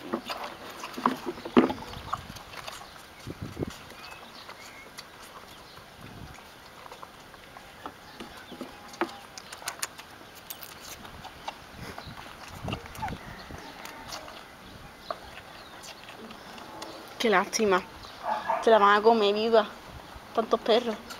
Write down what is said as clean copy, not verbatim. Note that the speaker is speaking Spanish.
Qué lástima. Se la van a comer viva. Tantos perros.